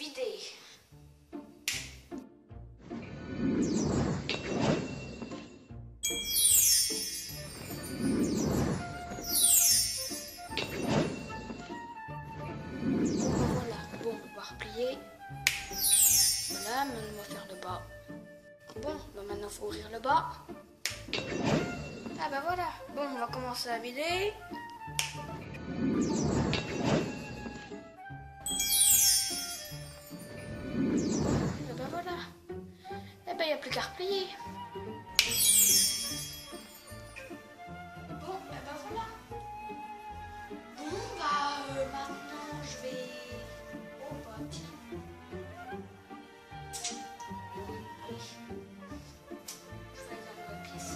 vider. Voilà, bon, on va replier. Voilà, maintenant on va faire le bas. Bon, bah maintenant il faut ouvrir le bas. Ah bah voilà, bon, on va commencer à vider. Ah bah voilà. Eh ben il n'y a plus qu'à replier. Bon, eh ben voilà. Bon, bah maintenant je vais... Oh bah tiens. Allez. Je vais aller dans la pièce.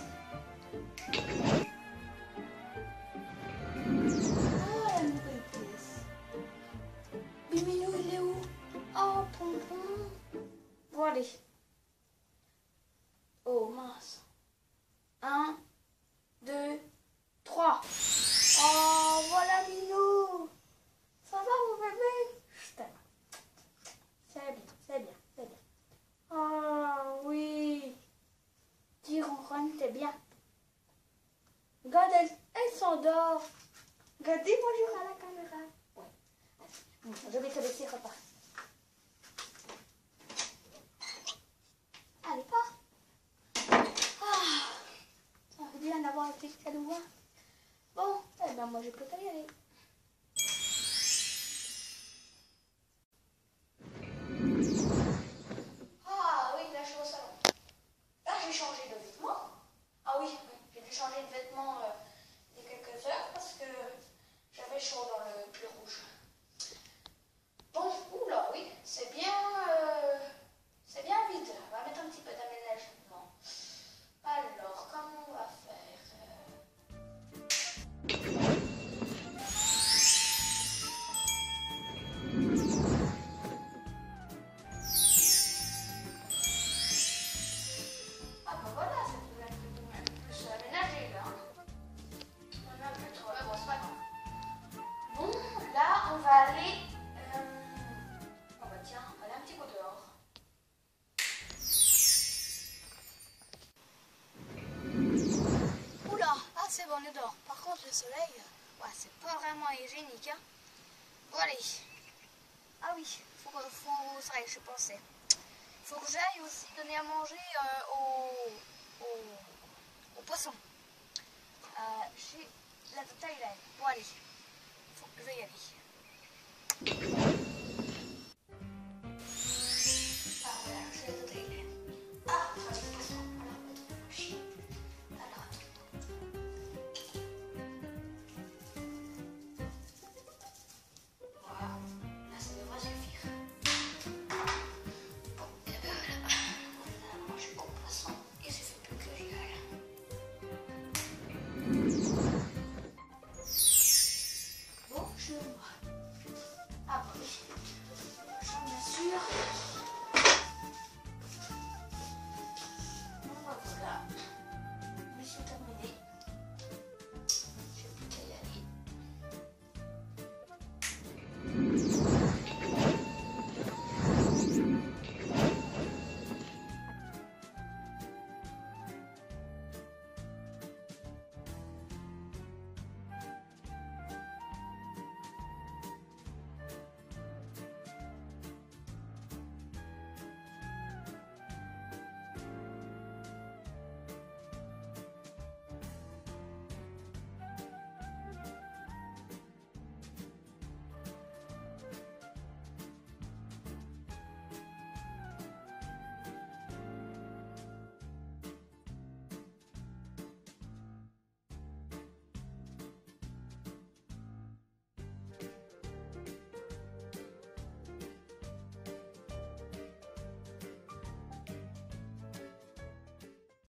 Ah, la nouvelle pièce. Biminou, il est où? Oh, pompon. Bon, allez. Oh, mince. 1, 2, 3. Oh, voilà, Minou. Ça va, mon bébé? Je t'aime. C'est bien, c'est bien, c'est bien. Oh, oui. Dis, ronronne, t'es bien. Regarde, elle s'endort. Regarde, dis bonjour à la caméra. Ouais. Bon, je vais te laisser repartir. Allez, pars. Ah, ça fait bien d'avoir un petit cadeau. Hein. Bon, eh ben moi je peux pas y aller. Ah oui, là je suis au salon. Là j'ai changé de vêtements. Ah oui, j'ai dû changer de vêtements il y a quelques heures parce que j'avais chaud dans le pull rouge. Bon, oula, oui, c'est bien vide. On va mettre un petit peu d'aménagement. Alors, comment on va faire? Ah ben voilà, ça peut être plus aménagé là. On a plus trop, bon, c'est pas grave. Bon, là, on va aller... Oh bah tiens, on va aller un petit peu dehors. Oula, ah c'est bon, on est dehors. Par contre, le soleil, ouais, c'est pas vraiment hygiénique. Hein. Bon, allez. Ah oui, c'est vrai que je pensais. Faut que j'aille aussi donner à manger aux poissons. Chez la Thaïlande. Bon, allez. Faut que je vais y aller.